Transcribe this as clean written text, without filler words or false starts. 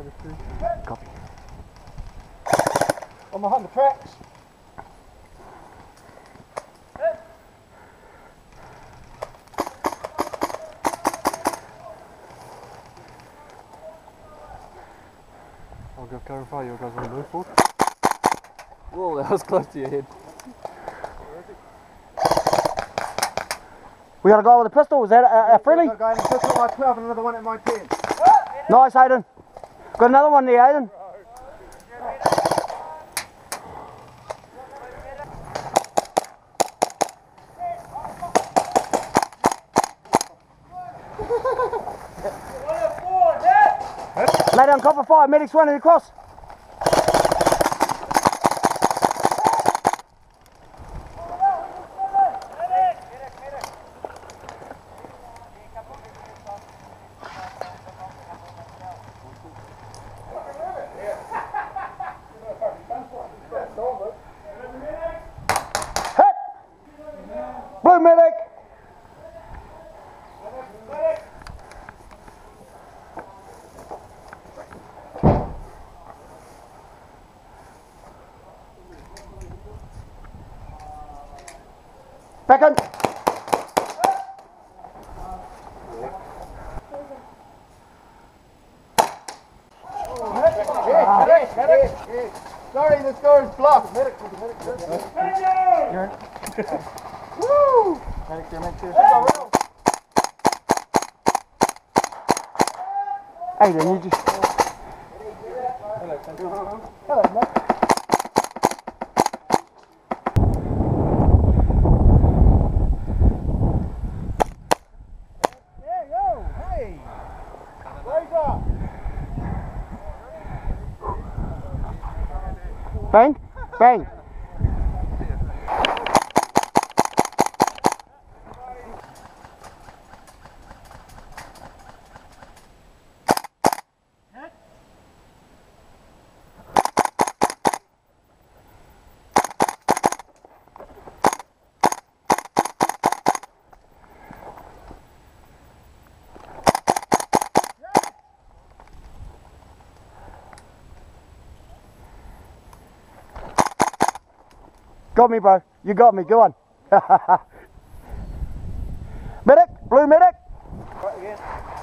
Copy. I'm behind the tracks. I'll go clarify, you guys want to move forward? Whoa, that was close to your head. We got a guy with a pistol, is that a friendly? Got a guy in a pistol at my 12 and another one at my 10. Nice, Hayden. Got another one there, Hayden. Lay down copper fire, medics running across. Hit! Blue medic! Back in! Sorry, the score is blocked. Woo! Medic here, medic here. Hayden, you just... Hello, mate. There you go. Hey. Razor. Bang, bang. Got me, bro. You got me. Go on. Medic, blue medic. Right again.